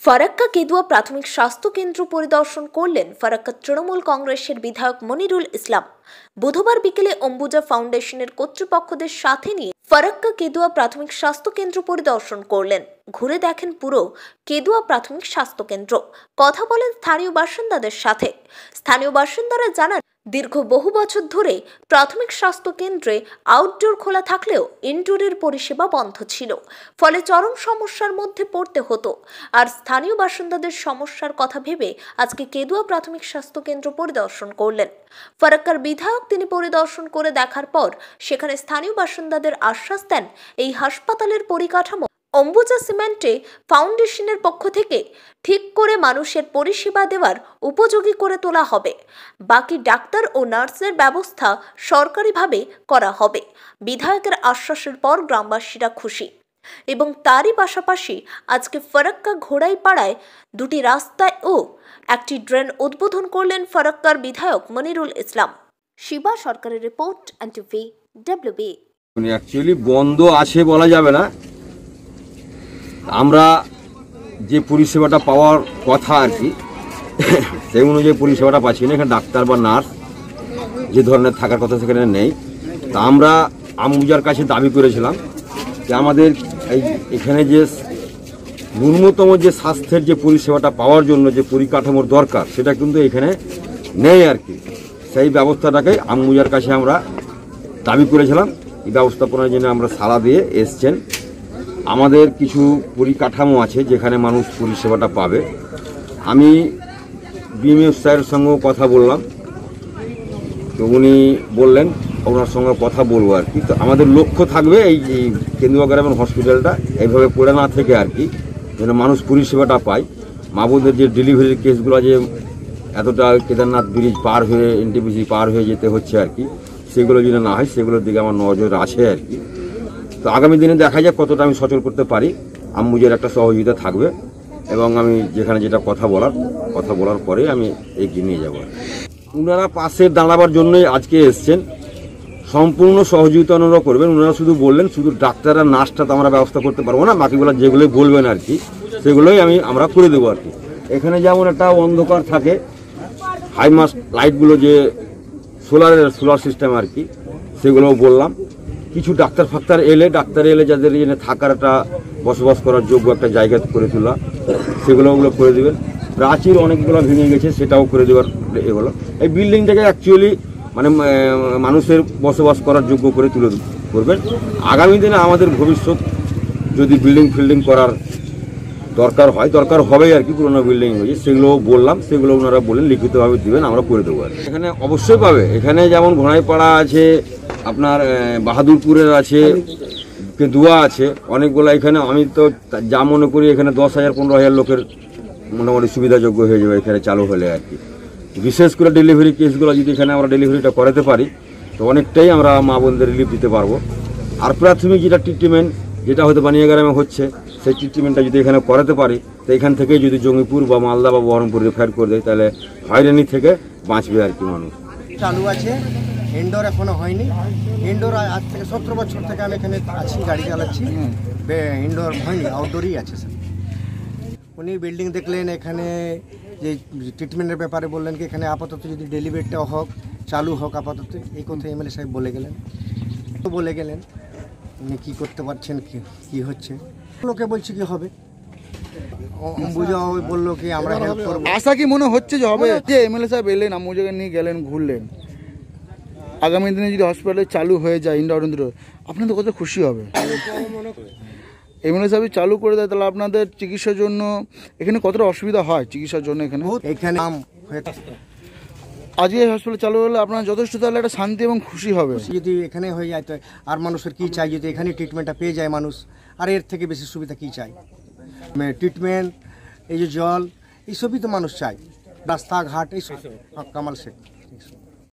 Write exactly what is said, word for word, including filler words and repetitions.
ফারাক্কা কেদুয়া প্রাথমিক স্বাস্থ্য কেন্দ্র পরিদর্শন করলেন ফারাক্কা তৃণমূল কংগ্রেসের বিধায়ক মনিরুল ইসলাম। বুধবার বিকেলে অম্বুজা ফাউন্ডেশনের কর্তৃপক্ষদের সাথে নিয়ে ফারাক্কা কেদুয়া প্রাথমিক স্বাস্থ্য কেন্দ্র পরিদর্শন করলেন। ঘুরে দেখেন পুরো কেদুয়া প্রাথমিক স্বাস্থ্য কেন্দ্র, কথা বলেন স্থানীয় বাসিন্দাদের সাথে। স্থানীয় বাসিন্দারা জানান, দীর্ঘ বহু বছর ধরে প্রাথমিক স্বাস্থ্য কেন্দ্রে আউটডোর খোলা থাকলেও ইনডোরের পরিষেবা বন্ধ ছিল, ফলে চরম সমস্যার মধ্যে পড়তে হতো। আর স্থানীয় বাসিন্দাদের সমস্যার কথা ভেবে আজকে কেদুয়া প্রাথমিক স্বাস্থ্য কেন্দ্র পরিদর্শন করলেন ফারাক্কার বিধায়ক। তিনি পরিদর্শন করে দেখার পর সেখানে স্থানীয় বাসিন্দাদের আশ্বাস দেন, এই হাসপাতালের পরিকাঠামো অম্বুজা সিমেন্টে ফাউন্ডেশনের পক্ষ থেকে ঠিক করে মানুষের পরিষেবা দেওয়ার উপযোগী করে তোলা হবে। বাকি ডাক্তার ও নার্সের ব্যবস্থা সরকারিভাবে করা হবে। বিধায়কের আশ্বাসের পর গ্রামবাসীরা খুশি এবং তারই পাশাপাশি আজকে ফারাক্কা ঘোড়াইপাড়ায় দুটি রাস্তায় ও একটি ড্রেন উদ্বোধন করলেন ফারাক্কার বিধায়ক মনিরুল ইসলাম। শিবা সরকারের রিপোর্ট, এনটিভি ডব্লিউবি। অ্যাকচুয়ালি বন্ধ আছে বলা যাবে না, আমরা যে পরিষেবাটা পাওয়ার কথা আর কি সেই অনুযায়ী পরিষেবাটা পাচ্ছি না। এখানে ডাক্তার বা নার্স যে ধরনের থাকার কথা সেখানে নেই। তা আমরা অম্বুজার কাছে দাবি করেছিলাম যে আমাদের এই এখানে যে ন্যূনতম যে স্বাস্থ্যের যে পরিষেবাটা পাওয়ার জন্য যে পরিকাঠামোর দরকার সেটা কিন্তু এখানে নেই আর কি। সেই ব্যবস্থাটাকে অম্বুজার কাছে আমরা দাবি করেছিলাম। এই ব্যবস্থাপনার জন্য আমরা সাড়া দিয়ে এসছেন। আমাদের কিছু পরিকাঠামো আছে যেখানে মানুষ পরিষেবাটা পাবে। আমি বিএমএস স্যারের সঙ্গেও কথা বললাম, তো উনি বললেন ওনার সঙ্গে কথা বলবো আর কি। তো আমাদের লক্ষ্য থাকবে এই কেন্দুয়া গ্রামের হসপিটালটা এইভাবে পড়ে না থেকে আর কি, যেন মানুষ পরিষেবাটা পায়। মা বোনদের যে ডেলিভারির কেসগুলো যে এতটা কেদারনাথ ব্রিজ পার হয়ে এনটিপিসি পার হয়ে যেতে হচ্ছে আর কি, সেগুলো যেন না হয় সেগুলোর দিকে আমার নজর আছে আর কি। তো আগামী দিনে দেখা যাক কতটা আমি সচল করতে পারি। অম্বুজার একটা সহযোগিতা থাকবে এবং আমি যেখানে যেটা কথা বলার কথা বলার পরে আমি এগিয়ে নিয়ে যাব। ওনারা পাশে দাঁড়াবার জন্যই আজকে এসছেন, সম্পূর্ণ সহযোগিতা ওনারা করবেন। ওনারা শুধু বললেন শুধু ডাক্তার আর নার্সটা তো আমরা ব্যবস্থা করতে পারবো না, বাকিগুলো যেগুলোই বলবেন আর কি সেগুলোই আমি আমরা করে দেবো আর কি। এখানে যেমন একটা অন্ধকার থাকে, হাইমাস্ট লাইটগুলো যে সোলারের সোলার সিস্টেম আর কি, সেগুলোও বললাম। কিছু ডাক্তার ফাক্তার এলে ডাক্তার এলে যাদের এখানে থাকার একটা বসবাস করার যোগ্য একটা জায়গা করে তোলা, সেগুলো ওগুলো করে দেবেন। প্রাচীর অনেকগুলো ভেঙে গেছে, সেটাও করে দেওয়ার এগুলো। এই বিল্ডিংটাকে অ্যাকচুয়ালি মানে মানুষের বসবাস করার যোগ্য করে তুলে করবেন। আগামী দিনে আমাদের ভবিষ্যৎ যদি বিল্ডিং ফিল্ডিং করার দরকার হয় দরকার হবেই আর কি, পুরোনো বিল্ডিং হয়েছে সেগুলো বললাম, সেগুলো ওনারা বলেন লিখিতভাবে দিবেন, আমরা করে দেবো আর এখানে অবশ্যই পাবে। এখানে যেমন ঘোড়াইপাড়া আছে, আপনার বাহাদুরপুরের আছে, কেদুয়া আছে, অনেকগুলো। এখানে আমি তো যা মনে করি এখানে দশ হাজার পনেরো হাজার লোকের মোটামুটি সুবিধাযোগ্য হয়ে যাবে এখানে চালু হলে আর কি। বিশেষ করে ডেলিভারি কেসগুলো যদি এখানে আমরা ডেলিভারিটা করাতে পারি তো অনেকটাই আমরা মা বোনদের রিলিফ দিতে পারবো। আর প্রাথমিক যেটা ট্রিটমেন্ট যেটা হয়তো বানিয়াগ্রামে হচ্ছে, সেই ট্রিটমেন্টটা যদি এখানে করাতে পারি তো এখান থেকে যদি জঙ্গিপুর বা মালদা বা বহরমপুর রেফার করে দেয় তাহলে হয়রানি থেকে বাঁচবে আর কি মানুষ। চালু আছে, ইনডোর এখনো হয়নি। ইনডোর আজ থেকে সতেরো বছর থেকে আমি এখানে আছি, গাড়ি চালাচ্ছি। ইনডোর হয়নি, আউটডোরই আছে স্যার। উনি বিল্ডিং দেখলেন, এখানে যে ট্রিটমেন্টের ব্যাপারে বললেন কি এখানে আপাতত যদি ডেলিভারিটা হোক, চালু হোক আপাতত, এই কথা এমএলএ সাহেব বলে গেলেন বলে গেলেন উনি কী করতে পারছেন, কি কী হচ্ছে লোকে বলছে কি হবে, অম্বুজা বললো কি আমরা হেল্প করবো। আশা কি মনে হচ্ছে যে হবে? যে এমএলএ সাহেব এলেন, অম্বুজাকে নিয়ে গেলেন, ঘুরলেন, আগামী দিনে যদি হসপিটালে চালু হয়ে যায় ইনডোর ইনডোর, আপনাদের কত খুশি হবে? এমএলএ সাহেব চালু করে দেয় তাহলে আপনাদের চিকিৎসার জন্য এখানে কতটা অসুবিধা হয় চিকিৎসার জন্য? এখানে এখানে আজকে এই হসপিটাল চালু হলে আপনারা যথেষ্ট তাহলে একটা শান্তি এবং খুশি হবে। যদি এখানে হয়ে যায় তো আর মানুষের কী চাই, যদি এখানে ট্রিটমেন্টটা পেয়ে যায় মানুষ, আর এর থেকে বেশি সুবিধা কী চাই? ট্রিটমেন্ট, এই যে জল, এইসবই তো মানুষ চায়, রাস্তাঘাট, এইসব কামাল শেখ।